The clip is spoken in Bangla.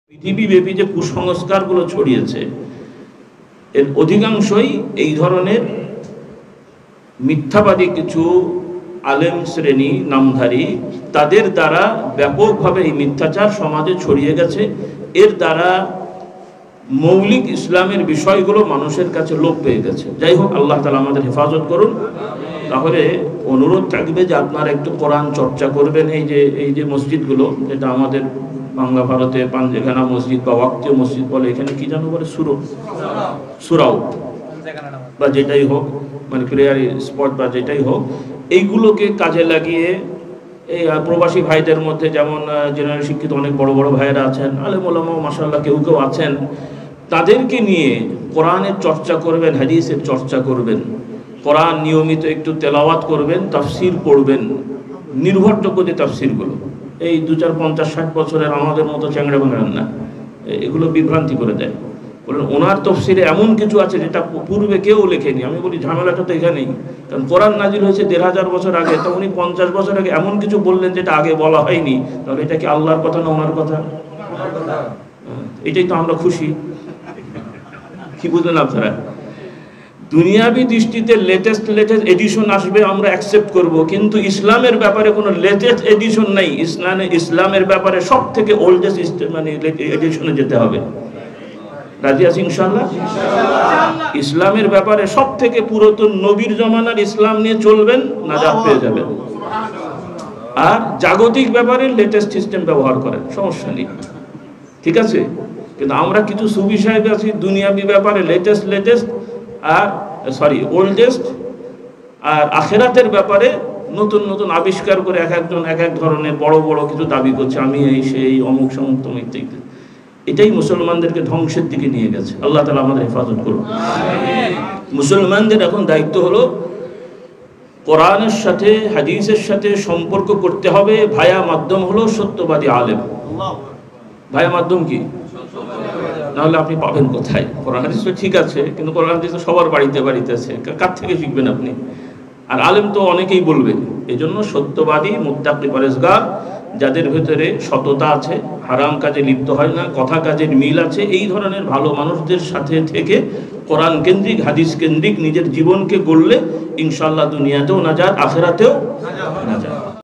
পৃথিবীব্যাপী যে কুসংস্কারগুলো ছড়িয়েছে এর অধিকাংশই এই ধরনের মিথ্যাবাদী কিছু আলেম শ্রেণী নামধারী তাদের দ্বারা ব্যাপকভাবে এই মিথ্যাচার সমাজে ছড়িয়ে গেছে। এর দ্বারা মৌলিক ইসলামের বিষয়গুলো মানুষের কাছে লোপ পেয়ে গেছে। যাই হোক, আল্লাহ তাআলা আমাদের হেফাজত করুন। তাহলে অনুরোধ থাকবে যে আপনারা একটু কোরআন চর্চা করবেন। এই যে মসজিদগুলো, যেটা আমাদের বাংলা ভারতে পাঞ্জেখানা মসজিদ বা ওয়াক্তীয় মসজিদ বলে, এখানে কি জানো বলে, সুরাও বা যেটাই হোক, মানে প্রেয়ার স্পট বা যেটাই হোক, এইগুলোকে কাজে লাগিয়ে এই প্রবাসী ভাইদের মধ্যে যেমন জেনারেল শিক্ষিত অনেক বড় বড় ভাইয়েরা আছেন, আলেম ওলামা মাশাআল্লাহ কেউ কেউ আছেন, তাদেরকে নিয়ে কোরআনের চর্চা করবেন, হাদিসের চর্চা করবেন, কোরআন নিয়মিত একটু তেলাওয়াত করবেন, তাফসির পড়বেন, নির্ভরযোগ্য যে তাফসিরগুলো, এই 2-4-50-60 বছরের আমাদের মতো চ্যাংড়া বাংলার না, এগুলো বিভ্রান্তি করে দেয়। বলেন ওনার তফসিরে এমন কিছু আছে যেটা পূর্বে কেউ লেখেনি। আমি বলি ঝামেলাটা তো এখানেই, কারণ কোরআন নাজিল হয়েছে 1500 বছর আগে, তো উনি 50 বছর আগে এমন কিছু বললেন যেটা আগে বলা হয়নি। তাহলে এটা কি আল্লাহর কথা না ওনার কথা? এটাই তো আমরা খুশি। কি বুঝলেন আপনারা? দুনিয়াবি দৃষ্টিতে লেটেস্ট এডিশন আসবে, আমরা অ্যাকসেপ্ট করব, কিন্তু ইসলামের ব্যাপারে কোনো লেটেস্ট এডিশন নাই। ইসলামের ব্যাপারে সব থেকে ওল্ডেস্ট মানে এডিশনে যেতে হবে। রাজি আছি ইনশাআল্লাহ? ইসলামের ব্যাপারে সব থেকে পুরাতন নবীর জমানার ইসলাম নিয়ে চলবেন, নাজাত পেয়ে যাবেন। আর জাগতিক ব্যাপারে লেটেস্ট সিস্টেম ব্যবহার করেন, সমস্যা নেই, ঠিক আছে? কিন্তু আমরা কিছু সুফি সাহেব আছি দুনিয়াবি ব্যাপারে লেটেস্ট আর ওল্ডেস্ট, আর আখেরাতের ব্যাপারে নতুন নতুন আবিষ্কার করে এক একজন এক এক ধরনের বড় বড় কিছু দাবি করছে, আমি এই সেই অমুক সমুক তমুক ইত্যাদি। এটাই মুসলমানদেরকে ধ্বংসের দিকে নিয়ে গেছে। আল্লাহ তাআলা আমাদের হেফাজত করুন। মুসলমানদের এখন দায়িত্ব হলো কোরআনের সাথে হাদিসের সাথে সম্পর্ক করতে হবে। ভায়া মাধ্যম হলো সত্যবাদী আলেম। ভায়া মাধ্যম কি? নাহলে আপনি পাবেন কোথায়? কোরআন হাদিস তো ঠিক আছে, কিন্তু কোরআন হাদিস তো সবার বাড়িতে আছে, কার থেকে শিখবেন আপনি? আর আলেম তো অনেকেই বলবে। এই জন্য সত্যবাদী, মুত্তাকি, পরেজগার, যাদের ভেতরে সততা আছে, হারাম কাজে লিপ্ত হয় না, কথা কাজের মিল আছে, এই ধরনের ভালো মানুষদের সাথে থেকে কোরআন কেন্দ্রিক, হাদিস কেন্দ্রিক নিজের জীবনকে গড়লে ইনশাআল্লাহ দুনিয়াতেও নাজাত, আখিরাতেও নাজাত।